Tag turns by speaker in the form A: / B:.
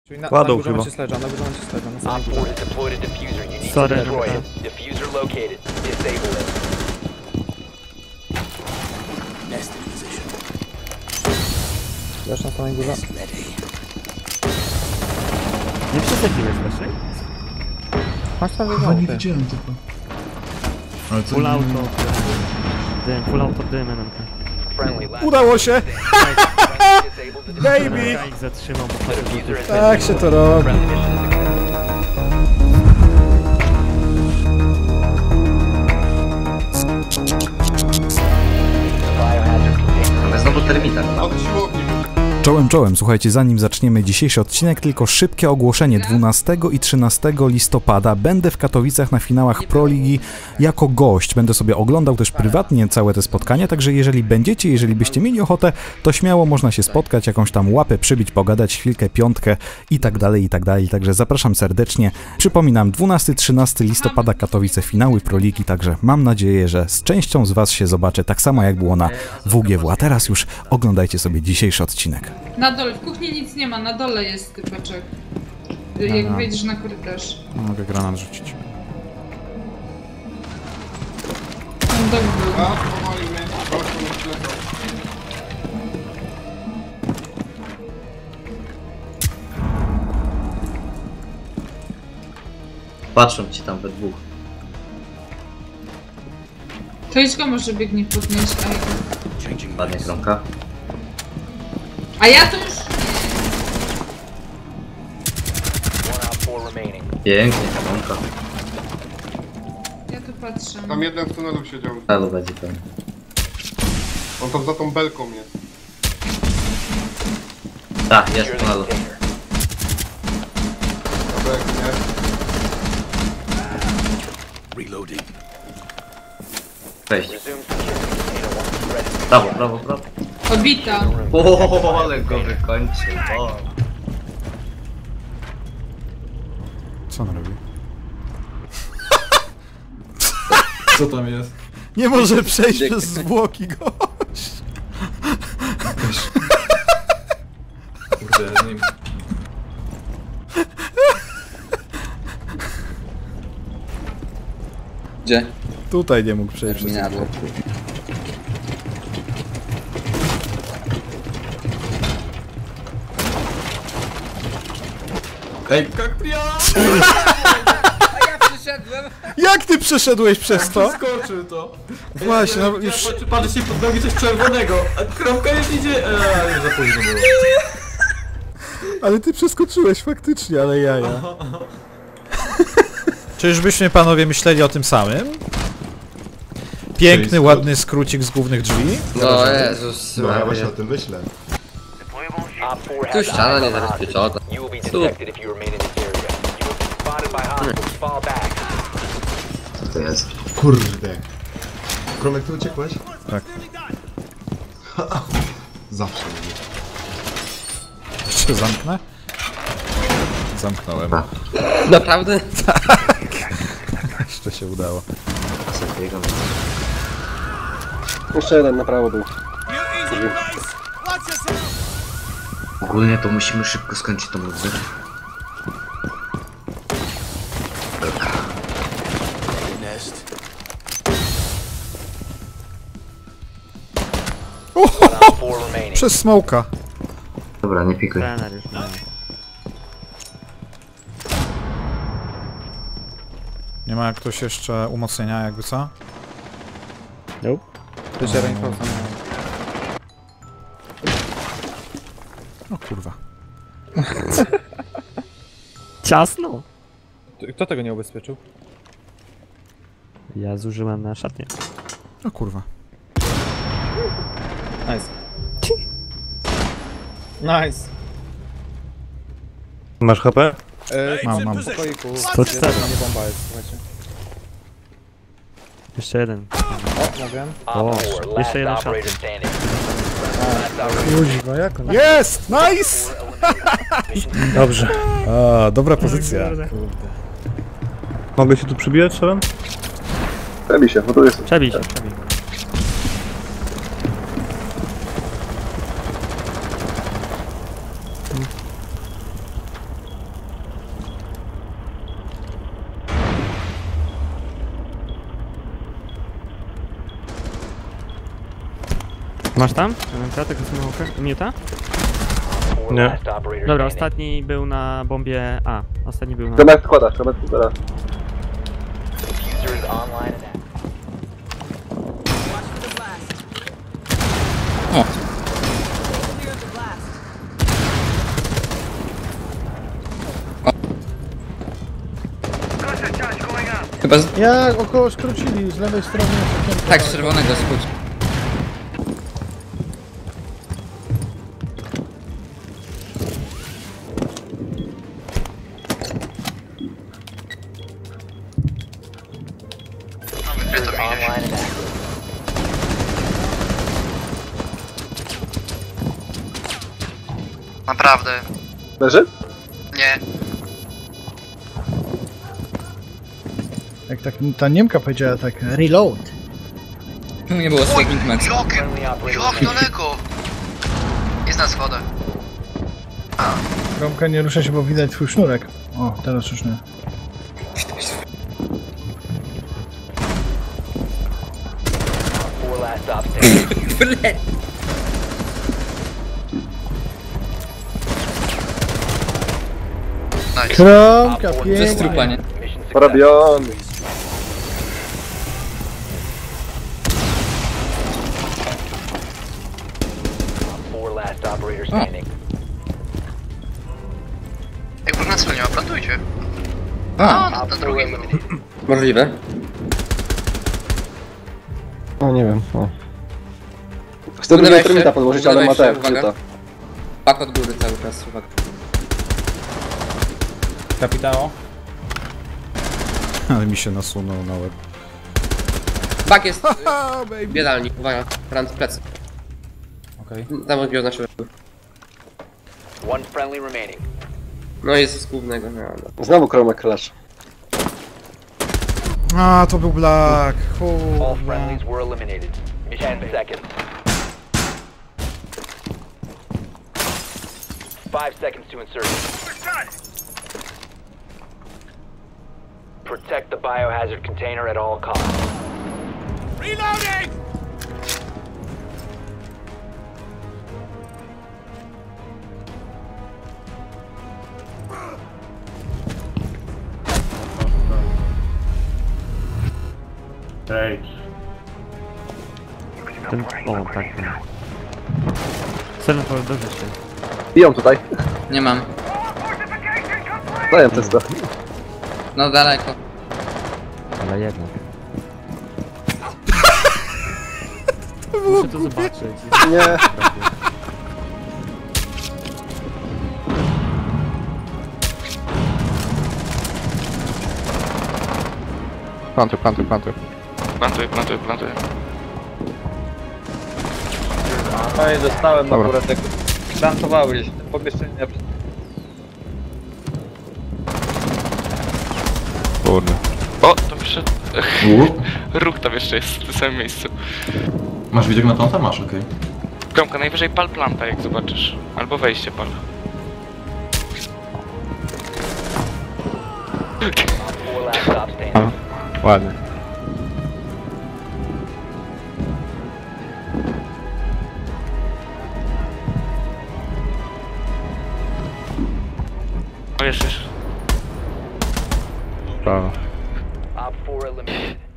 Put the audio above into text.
A: Czyli na
B: Kładą
A: górze
B: chyba.
A: macie sledge'a, na górze macie sledge'a, na samym górze.
B: Sorry.
A: Wiesz na samej górze?
B: Nie przesadziłeś wcześniej?
A: Masz tam
C: Chyba nie widziałem tylko. Ale co
B: Full
C: nie-
B: auto. Dym, full auto dym NMK.
A: Udało się! Baby!
B: NMK ich zatrzymał, bo
A: Tak się to robi.
D: Ale znowu termita.
E: Czołem, słuchajcie, zanim zaczniemy dzisiejszy odcinek, tylko szybkie ogłoszenie. 12 i 13 listopada będę w Katowicach na finałach Pro Ligi jako gość. Będę sobie oglądał też prywatnie całe te spotkania, także jeżeli byście mieli ochotę, to śmiało można się spotkać, jakąś tam łapę przybić, pogadać, chwilkę, piątkę i tak dalej, także zapraszam serdecznie. Przypominam, 12-13 listopada Katowice, finały Pro Ligi, także mam nadzieję, że z częścią z Was się zobaczę, tak samo jak było na WGW. A teraz już oglądajcie sobie dzisiejszy odcinek.
F: Na dole, w kuchni nic nie ma, na dole jest typeczek. Jak wejdziesz na korytarz.
A: Mogę granat rzucić.
F: Tam dog był.
D: Patrzą ci tam we dwóch.
F: To idź go może biegnie podnieść,
D: Ładnie kromka.
F: a ja to już...
D: Pięknie kromka.
F: Ja tu patrzę.
G: Tam jeden w tunelu siedział.
D: Halo będzie ten.
G: On tam za tą belką jest.
D: Tak, jest w tunelu.
G: Dobra, jak nie.
D: Wejść. Brawo.
F: Obita.
D: O, ale go wykończył. O.
A: Co on robi?
C: Co tam jest?
A: Nie może przejść przez zwłoki gość!
C: Kurde, nie...
H: Gdzie?
A: Tutaj nie mógł przejść przez
H: Terminator.
A: zwłoki.
C: Ej, Kakpria!
A: Jak ty przeszedłeś przez to?
C: Skoczył to!
A: Właśnie, no już...
C: Patrzę się pod nogi coś czerwonego, a kromka już idzie... już za późno było.
A: Ale ty przeskoczyłeś faktycznie, ale jaja. Czyżbyśmy panowie myśleli o tym samym? Piękny, ładny skrócik z głównych drzwi.
H: No Jezus,
C: No ja właśnie o tym myślę.
H: tu ściana niezabezpieczona.
D: Co to jest?
C: Kurde. Kromek, ty uciekłeś?
A: Tak.
C: Zawsze lubię.
A: Jeszcze zamknę? Zamknąłem.
H: Naprawdę?
A: Jeszcze się udało.
H: Jeszcze jeden na prawo był.
D: Ogólnie to musimy szybko skończyć tą rundę.
A: Przez smoka.
D: Dobra, nie pikuj.
B: trener już ma.
A: Nie ma jak ktoś jeszcze umocnienia, jakby co?
B: Nope.
A: Jeszcze reinforcement. O kurwa.
B: Ciasno!
A: Kto tego nie ubezpieczył?
B: Ja zużyłem na szatnię.
A: O kurwa. Nice. Nice.
B: Masz HP?
A: Mam.
B: 104.
A: Na mnie bomba jest, słuchajcie.
B: Jeszcze jeden.
A: O, mówiłem.
B: O, jeszcze jeden szat.
A: Kuźwa, jak on? Jest! Nice!
B: Dobrze.
A: A, dobra pozycja.
B: Kurde.
A: Kurde.
B: Mogę się tu przybijać, Seren?
G: Przebij się, bo tu jest.
B: Przebij się. Masz tam? Tego smoka? Miuta? Nie. Dobra, ostatni był na bombie A. Ostatni był na...
G: Kremek składa, kremek składa.
H: Chyba z...
A: Jak około skrócili z lewej strony.
H: Tak, z czerwonego skróć.
I: Naprawdę.
G: Leży?
I: Nie.
A: Jak tak ta Niemka powiedziała tak, reload.
H: Czemu nie było Swagging Max?
I: Jak daleko? Jest na schodach.
A: Kromka nie rusza się, bo widać twój sznurek. O, teraz już nie.
I: Nice.
A: Kromka,
H: To jest
A: pięknie.
H: trupa, nie?
G: Porobiony.
I: Jak nas nie ma, plantujcie.
H: A,
I: Na drugim.
H: możliwe.
A: O, nie wiem. O.
G: Chcę drugiego
H: Udawaj się,
G: termita podłożyć, ale ma
H: udawaj się,
G: te
H: uwaga.
G: fiuta.
H: Pak od góry cały czas, uwaga.
B: Kapitano?
E: Ale mi się nasunął na łeb.
H: Pak jest w biedalni, uwaga, rand plecy.
B: Okej.
H: Tam odbił na środku. No jest z głównego, no.
G: Znowu kromek clash.
A: A, to był Black.
J: Protect the biohazard container at all costs. Reloading!
B: Ten... O, tak. Seven for dobrze się.
G: Biją tutaj.
H: Nie mam.
G: Daję testo.
H: No daleko.
B: Ale jednak. Muszę to zobaczyć.
G: Nie.
A: Plantuj.
I: Plantuję.
C: No i dostałem akurat tego. Plantowałeś pomieszczenia.
A: Kurde.
I: O, tam jeszcze... Róg tam jeszcze jest w tym samym miejscu.
C: Masz widok na planta? Masz, okej.
I: Kromka, najwyżej pal planta, jak zobaczysz. Albo wejście pal.
A: Ładnie.
I: O, jeszcze.
A: Prawo.
J: Op 4 eliminated.